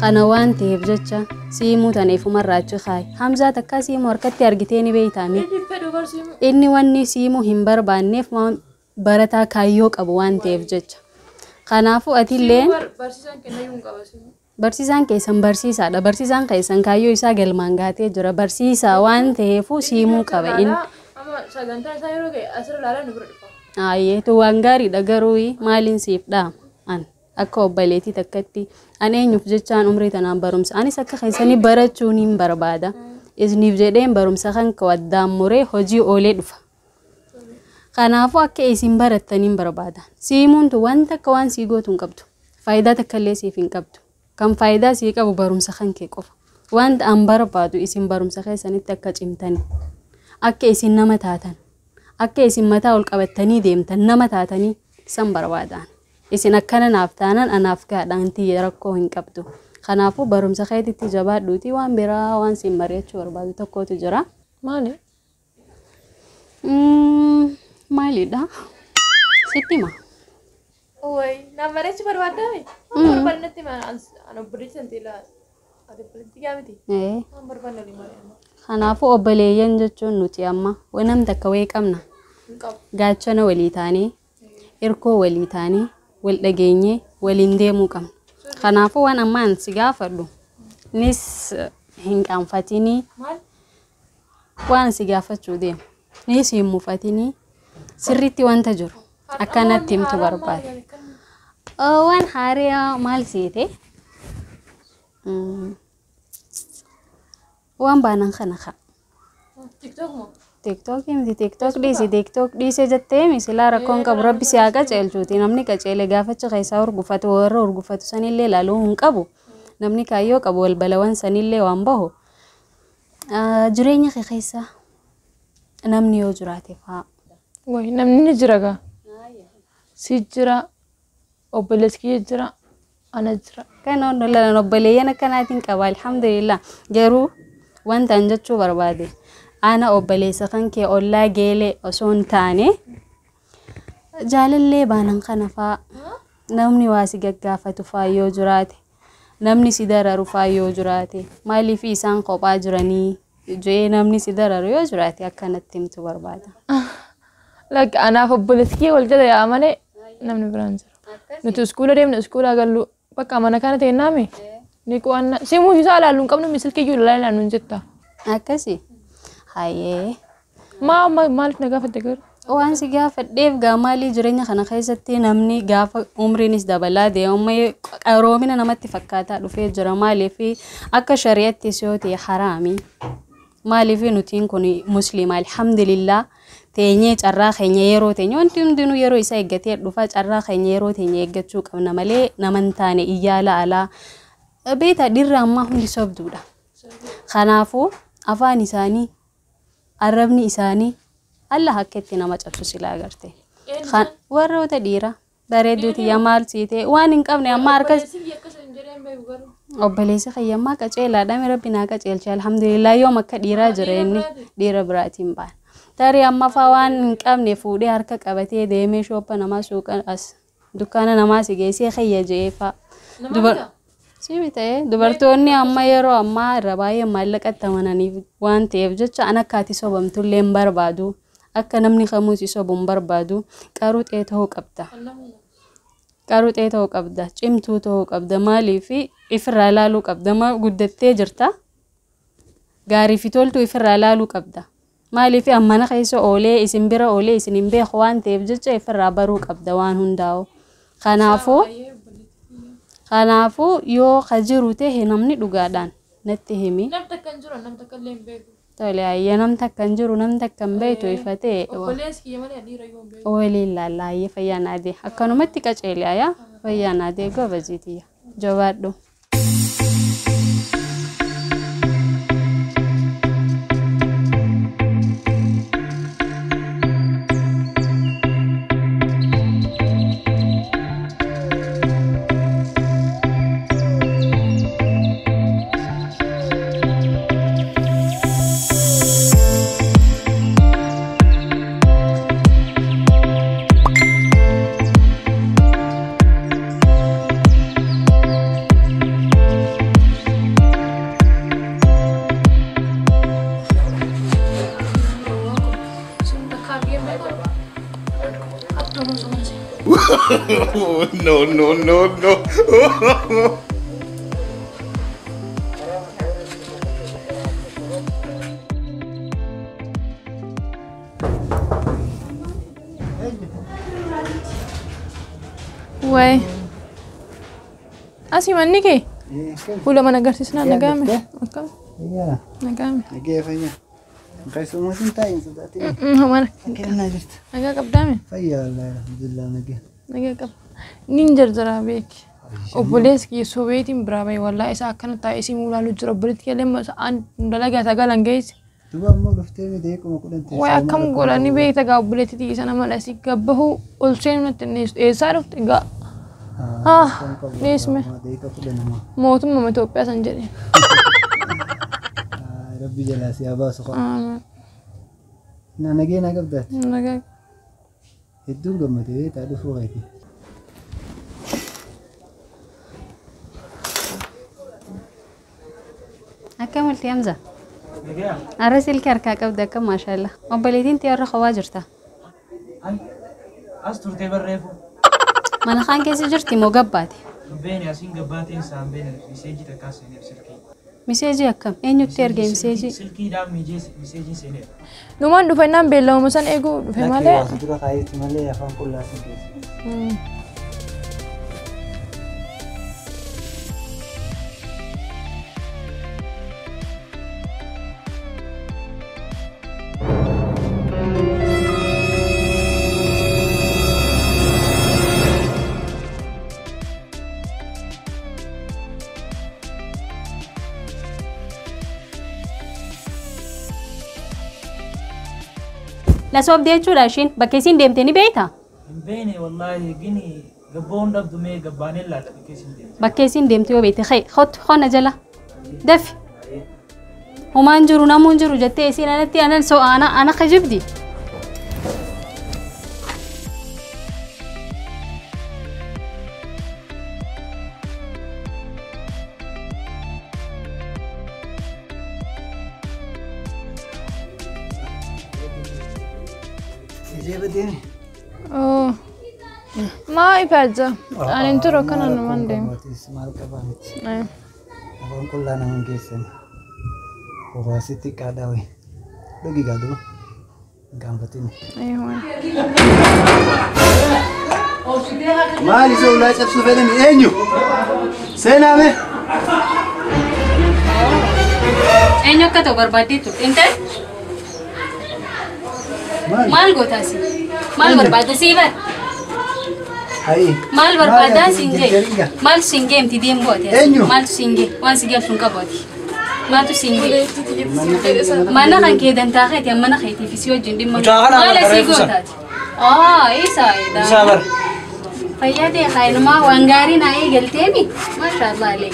Kanawaan ta'eef jecha siimuu taneefuma irraachi kaayi. Hamzaa takka siimuu harkatti argitee ni beeytaami. Inni wanni siimuu hin barbaanneef barataa kaayyoo qabu waan ta'eef jecha. Kanaafuu atillee barsiisaan keessan barsiisaadha. Barsiisaan keessan kaayyoo isaa galmaan gaatee jira. Barsiisaa waan ta'eefuu siimuu qaba inni. Ayyeetu waan gaariidha garuu maaliin siif dhaama? Akka obbaleetii takkatti an eenyuuf jechaan umrii tanaan barumsa anis akka keessanii barachuun hin barbaada. Isniif jedheen barumsa kan kawaddaan muree hojii oolee dhufa. Kanaafuu akka isin barattaniin barbaada. Siimuun tu wanta akka waan sii gootu hin qabdu. Faayidaa takka illee siif hin qabdu. Kan faayidaa sii qabu barumsa kan kee qofa. Wanta an barbaadu isin barumsa keessanitti akka cimtani. Akka isin nama taatan. Akka isin mataa ol qabattanii deemtan nama taatanii san barbaadaan. Isin akkana naaf taanan anaaf gaadhaan tiyya rakkoo hin qabdu. Kanaafuu barumsa keetitti jabaadhuuti waan biraa waan siin mari'achuu barbaadu tokkotu jira. Maali? Maalidha? Sitti hima? Na mari'achuu barbaaddaa? Barbaadnatti an obboleessan teelaa ati obboleetti gaamiti? Waan barbaadna olii mari'anna. Kanaafuu obboleeyyan jechuun nuti amma namni akka wayii qabna. Gaachana walii taanee, hirkoo walii taanee, wal dhageenyee waliin deemuu qabna. Kanaafuu waan ammaan si gaafadhu nis hin qaanfatinii waan si gaafachuu deemu nis hin mufatinii sirriitti wanta jiru akkanatti himtu barbaada. Waan haaraa maal siite? Waan baanan kana ka. TikTok miti TikTok dhiise jettee misilaa rakkoon qabu rabbi si haa qaceelchuuti. Namni qaceele gaafacha keessaa urgufatu warra urgufatu sanillee laaluu hin qabu. Namni kaayyoo qabu walbalawwan sanillee waan bahu. Jireenya kee keessa namni yoo jiraate faa. Namni ni jira gaa. Si jira, obboleessi jira, ana jira. Kan obboleeyyan akkanaatiin qaba alhamdulillah. Garuu wanta an jechuu barbaade. Ana obboleessa kan kee ollaa geelee osoo hin taane jaalallee baanan kana faa namni waa si gaggaafatu faa yoo jiraate namni si dararu faa yoo jiraate maaliif isaan kophaa jiranii jee namni si dararu yoo jiraate akkanatti himtu barbaada. Like anaaf obboleessi wal jala yaa malee namni biraan jira. Nuti iskuula deemne iskuula gallu bakka mana kana ta'e naame ni qo'anna simuu isaa ilaaluu hin qabnu misilkii iyyuu ilaaluu hin jetta. Akkasii. Hayyee. Maaliif na gaafatte garuu? Waan si gaafadheef gaamaalii jireenya kana keessatti namni gaafa umriinis dabalaa deemee qaroomina namatti fakkaataa dhufee jira maaliif akka shari'attis yoo ta'e haraami. Maaliif nutiin kun musliima alhamdulillah teenyee carraa keenya yeroo teenye wanti hundinuu yeroo isaa eeggatee dhufa carraa keenya yeroo teenye eeggachuu qabna malee naman taane iyyaala alaa beeta dhirra ammaa hundi sobduudha. Kanaafuu afaan isaanii arrabni isaanii Allah akketti nama cabsu sila agarte. Warroota dhiira bareedduuti maal siite waan hin qabne amma harkas obboleessi kiyyaa qaceelaadha rabbi naa qaceelche alhamdulillah yoom akka dhiiraa jira inni dhiira biraatiin baan. Tarii amma faa waan hin qabne fuudhee harka qabatee deemee shoppa namaa suuqa as dukkaana namaa si geessee kiyya jeefa. Sibite dubartoonni amma yeroo amma irra baay'ee maallaqatti amananiif waan ta'eef jecha an akkaati sobamtullee hin barbaadu. Akka namni kamuu si sobuun barbaadu qaruu ta'ee ta'uu qabda. Qaruu ta'ee ta'uu qabda. Cimtuu ta'uu qabda. Maaliif ifirraa ilaaluu qabda. Guddattee jirta. Gaarii fi toltuu ifirraa ilaaluu qabda. Maaliif ammana keessa oolee isin bira oolee isin hin beeku waan ta'eef jecha ifirraa baruu qabda waan hundaa'u. Kanaafuu yoo kajiru ta'e namni dhugaadhaan natti himi. Namta kan jiru namta kan leen beeku. Tole ayya namta kan jiru namta kan beeku ifatee. Obboleessi kiyya malee dhiira yoo beeku. Waliin laallaayyee fayyaa naadee akkanumatti qaceelee ayaa fayyaa naadee gobaziitiyya jabaadhu. No, no, no, no. Why? Así man nike. Pula man agartisna nagame. Okay. Yeah. Nagame. Nagefanya. Kaisu musim tayin sedati. Mana? Akhirnya just. Naga kapdame. Fayya Allah alhamdulillah nage. Naga kap. Ninjar zara bek. Oboles ki Sovietin brava wallahi isa kana ta isi mulalu jira brit kelem an dalaga tagalan guys. Tuba mo luftemi de ko kudan te. Wa kam gola ni be ta ga buleti ti sana mala si gabahu olsen na tenis e saruf ga. Nisme. Motum mo to pesan jere. Rabbi jala si aba sokha. Na nage na gabdat. Naga. Iddu gamate ta du fugaiti. أكمل تيامزة أرسل كاركا كبدا كم ما شاء الله وبليدين تيار خواجرتا أستر تبرفو ما أنا خان كيسي جرتي مقباتي بيني أسين قباتين سام بين مسيجي تكاسين بسلكي مسيجي أكم أين يكتير جاي مسيجي سلكي دام ميجي مسيجي سنة Numan dufay nam belo mo san ego dufay male. Sudah kait male ya fam kulla sikit. لا سواب ديتشو لاشين بكيسين ديمتني بيتا بيني والله جيني قبون ربط مي قبانين لا تبكيسين دي بكيسين ديمتي وبيتي خي خون جلا دفي وما نجرو نامو نجرو جتي سين أنا سو أنا خجبدي Bedini. Oh. Ma ipazza. Aninturo kana no mande. Mal kabanit. Abang kulla nang gesen. Ko siti kadawi. Lagi gadu. Gambatin. Ayun. Mali se ulai chap suvelen enyu. Sename. Enyo kato barbadi tu inte mal gotasi mal barbada sivar Hai. mal barbada singe mal singe emti dem bote mal singe wan singe funka boti mal tu singe mana kan ke dan ta khati mana khati fi siyo jindi mal sigotati isa ida sabar fayade khayr ma wangari na ay galtemi ma sha Allah alayk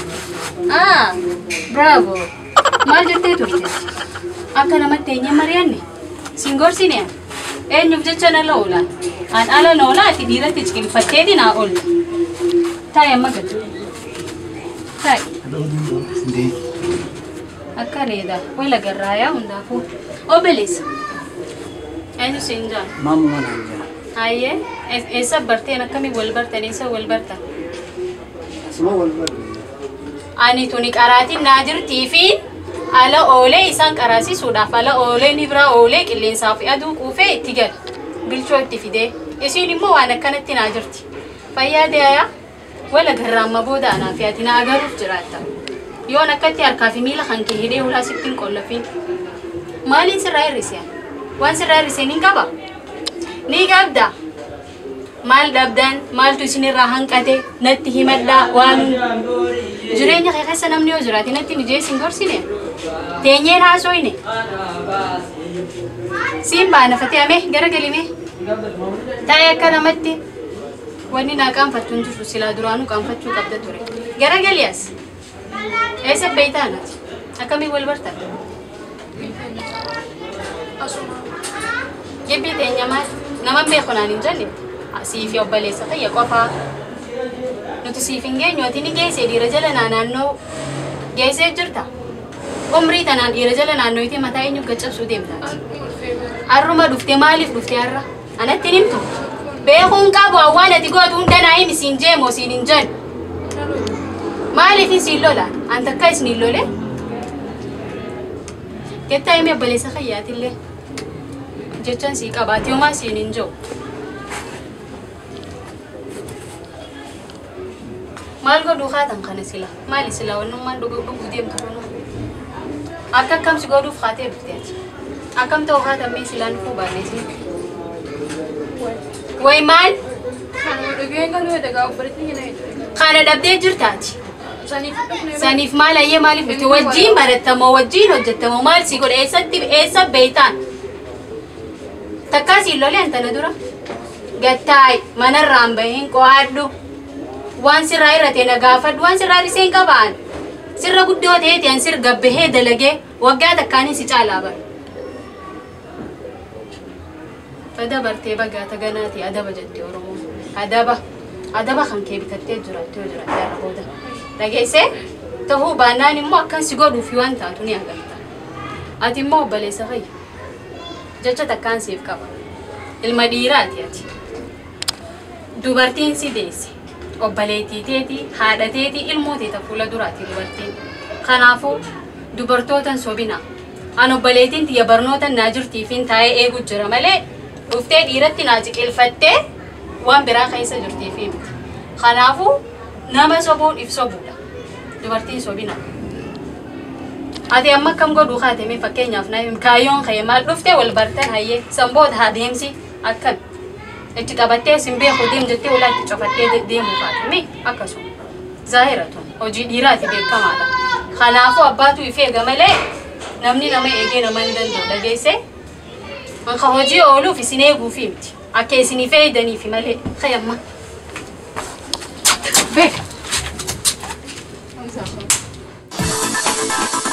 bravo mal jette turte akana matenya marianne singor sine nyufje chana lola an ala lola ati dira tichkin fatedi na ol tay magat tay Ndi. akareda wala garaya unda fu obelis enyu sinja Mamu mana anja. aye esa barte na kami walbarta nisa walbarta Semua walbar. ani tuni karati najir tifi ala ole isan karasi suda fala ole nibra ole kilin safi adu kufe tigal bilcho tifide isini mo wana kanati najirti fayade aya wala garama boda ana fiatina agaru jirata yona kati arkafi mila khanki hide wala sittin kollafin malin sirai risya wan sirai risya ningaba ni gabda mal dabdan mal tu sini rahan kate natti himadda wanu jirenya kaya sanam niyo jirati natti nije singor sine tenye na soine simba na fatiame gara galime taya kana matti wani na kan fatun tu sila duranu kan fatu kabda ture gara galias esa beitana akami walbarta jebi tenya mas nama be khonani jani sifi obbalesa khaya qofa nuti sifinge nyoti ni gese di rajala nananno gese jirta umri tanan di rajala nanno ite mata enyu gachab su demta arruma dhufte maaliif dhufte har'a anatti nimtu beekuun qabu awwaan ati gootu hunda naayim isin jeemo isin hin jan maaliif isin lola anta akka isin lole kettaa hime balesa khayaatillee jechaan sii qabaati homaa isin hin jiru maal godhu haatan kana sila maali sila wannummaan dhuguu deemtu kunu akka akkamsi godhuuf haatee dhufteeti akkam ta'u haatan mee silaan dhufuu baanneesi way maal kana dhabdee jirtaati saniif maal ayyee maaliif dhufte wajjiin barattamoo wajjiin hojjettamoo maal si godhe eessa beeytaan takkaa siin lolee antana dura gattaay manarraan bahiin qo'aadhu waan sirraa irratee na gaafadhu waan sirraa riseen qabaan sirra guddoo ta'eeti an sir gabbahee dalagee waggaa takkaanii si caalaa bara adabartee bagaata ganaati adaba jettee oromoo adaba kan kee bitattee jiraattee irra booda dhageessee ta'uu baannaan immoo akkan si godhuufi waan taatu ni agarta ati immoo obbaleessa fayya jecha takkaan siif qaba ilma dhiiraati ati dubartiin si deesse obbaleettii teetii haadha teetii ilmoo teeta fuula duraati dubartiin kanaafuu dubartootan sobina an obbaleettiin tiyya barnootan naa jirtiifin taa'ee eegu jira malee dhuftee dhiiratti naa jiqilfattee waan biraa keessa jirtiifi miti kanaafuu nama sobuun if sobuudha dubartiin sobina ati amma akkam godhuu kaatame fakkeenyaaf naa kaayyoon kee maal dhuftee wal bartan hayyee sanboota haa deemsi akkan itti qabattee sin beeku deem jettee walaatti cofattee deemuu kaatame akkasuma zaahiratu hojii dhiiraati beekamaadha kanaafuu abbaatu ifeega malee namni nama eegee nama hin danda'u dhageessee anka hojii ooluuf isin eeguufi miti akka isinii fayyadaniifi malee kayamma beeka